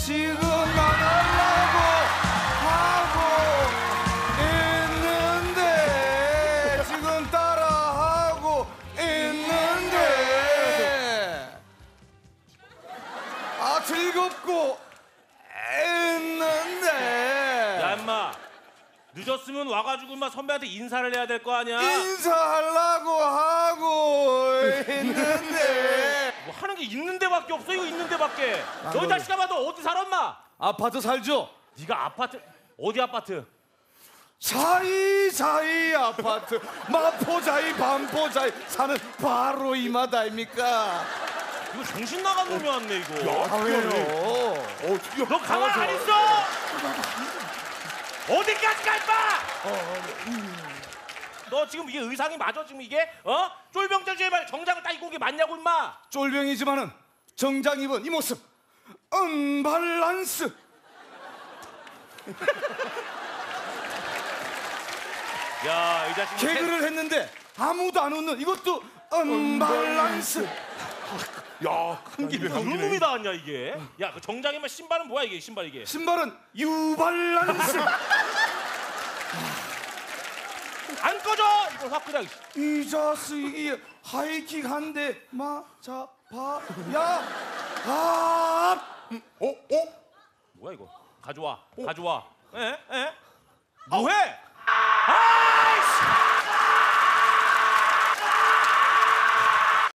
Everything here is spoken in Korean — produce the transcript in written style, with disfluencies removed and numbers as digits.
지금 나가려고 하고 있는데 지금 따라하고 있는데 아 즐겁고 있는데 야 임마 늦었으면 와가지고 임마 선배한테 인사를 해야 될 거 아니야? 인사하려고 하고 있는데 뭐 하는 게 있는 데밖에 없어. 이거 있는 데밖에. 너 자식아 봐, 너 어디 살아 임마? 아파트 살죠? 네가 아파트 어디 아파트? 사이사이 아파트 마포자이 반포자이 사는 바로 이마다 아닙니까? 이거 정신 나간 놈이 왔네 이거. 아 왜요? 너 가만 안 있어! 어디까지 가 임마! 너 지금 이게 의상이 맞아 지금 이게? 어? 쫄병자주의 말 정장을 딱 입고 온 게 맞냐고 임마! 쫄병이지만은 정장 입은 이 모습 언밸런스. 야, 이 자식 개그를 했는데 아무도 안 웃는 이것도 언밸런스. 야, 이게 무슨 놈이 다 왔냐 이게? 야, 그 정장이면 신발은 뭐야 이게? 신발 이게? 신발은 유발란스. 안 꺼져! 이거 확 그냥. 이 자식이 하이킥 한 대 맞아 봐야 아. 뭐야 이거? 가져와, 가져와. 에? 뭐해? 아이씨!